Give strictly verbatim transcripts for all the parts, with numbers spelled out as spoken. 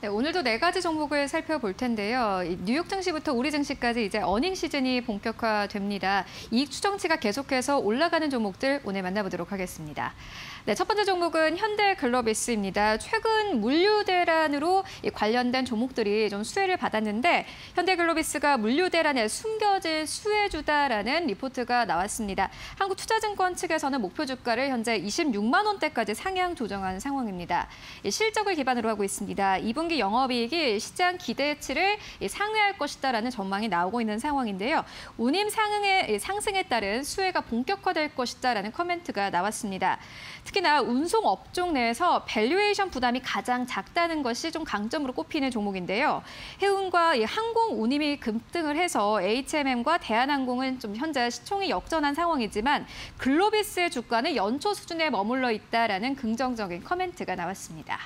네, 오늘도 네 가지 종목을 살펴볼 텐데요. 이 뉴욕 증시부터 우리 증시까지 이제 어닝 시즌이 본격화됩니다. 이익 추정치가 계속해서 올라가는 종목들 오늘 만나보도록 하겠습니다. 네, 첫 번째 종목은 현대글로비스입니다. 최근 물류 대란으로 이 관련된 종목들이 좀 수혜를 받았는데 현대글로비스가 물류 대란에 숨겨진 수혜주다라는 리포트가 나왔습니다. 한국투자증권 측에서는 목표 주가를 현재 이십육만 원대까지 상향 조정한 상황입니다. 이 실적을 기반으로 하고 있습니다. 이 분기 영업이익이 시장 기대치를 상회할 것이다라는 전망이 나오고 있는 상황인데요. 운임 상승에, 상승에 따른 수혜가 본격화될 것이다라는 코멘트가 나왔습니다. 특히나 운송 업종 내에서 밸류에이션 부담이 가장 작다는 것이 좀 강점으로 꼽히는 종목인데요. 해운과 항공 운임이 급등을 해서 에이치엠엠과 대한항공은 좀 현재 시총이 역전한 상황이지만 글로비스의 주가는 연초 수준에 머물러 있다라는 긍정적인 코멘트가 나왔습니다.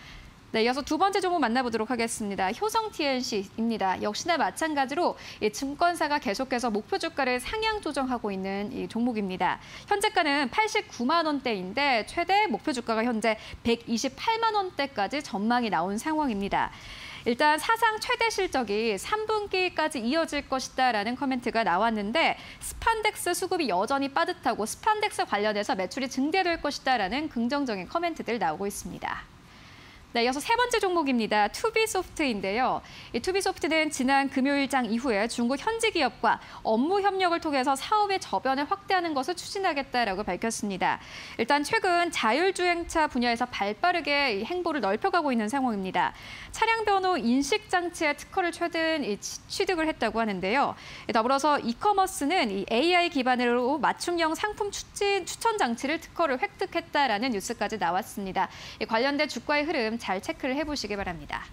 네, 이어서 두 번째 종목 만나보도록 하겠습니다. 효성티엔씨입니다. 역시나 마찬가지로 이 증권사가 계속해서 목표 주가를 상향 조정하고 있는 이 종목입니다. 현재가는 팔십구만 원대인데 최대 목표 주가가 현재 백이십팔만 원대까지 전망이 나온 상황입니다. 일단 사상 최대 실적이 삼 분기까지 이어질 것이다라는 코멘트가 나왔는데 스판덱스 수급이 여전히 빠듯하고 스판덱스 관련해서 매출이 증대될 것이다라는 긍정적인 코멘트들 나오고 있습니다. 네, 이어서 세 번째 종목입니다. 투비소프트인데요. 이 투비소프트는 지난 금요일장 이후에 중국 현지 기업과 업무 협력을 통해서 사업의 저변을 확대하는 것을 추진하겠다라고 밝혔습니다. 일단 최근 자율주행차 분야에서 발빠르게 행보를 넓혀가고 있는 상황입니다. 차량 번호 인식 장치의 특허를 최근 취득을 했다고 하는데요. 더불어서 이커머스는 이 에이아이 기반으로 맞춤형 상품 추진, 추천 장치를 특허를 획득했다라는 뉴스까지 나왔습니다. 관련된 주가의 흐름 잘 체크를 해보시기 바랍니다.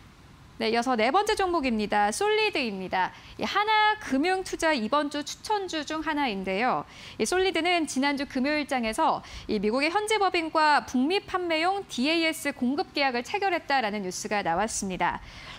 네, 이어서 네 번째 종목입니다. 솔리드입니다. 이 하나금융투자 이번 주 추천주 중 하나인데요. 이 솔리드는 지난주 금요일장에서 이 미국의 현지 법인과 북미 판매용 디에이에스 공급 계약을 체결했다라는 뉴스가 나왔습니다.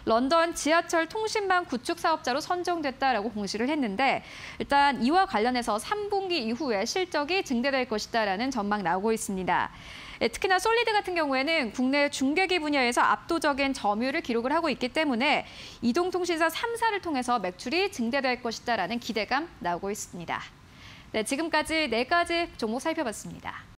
런던 지하철 통신망 구축 사업자로 선정됐다라고 공시를 했는데 일단 이와 관련해서 삼 분기 이후에 실적이 증대될 것이다라는 전망 나오고 있습니다. 특히나 솔리드 같은 경우에는 국내 중계기 분야에서 압도적인 점유율을 기록을 하고 있기 때문에 이동통신사 삼 사를 통해서 매출이 증대될 것이다라는 기대감 나오고 있습니다. 네, 지금까지 네 가지 종목 살펴봤습니다.